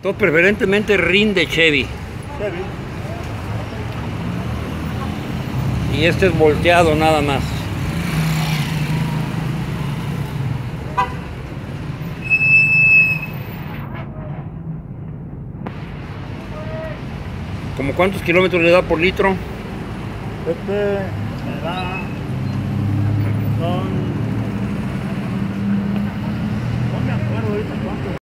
Todo preferentemente RIN de Chevy. Chevy. Y este es volteado nada más. ¿Cómo cuántos kilómetros le da por litro? Este me da, son, no me acuerdo ahorita cuánto.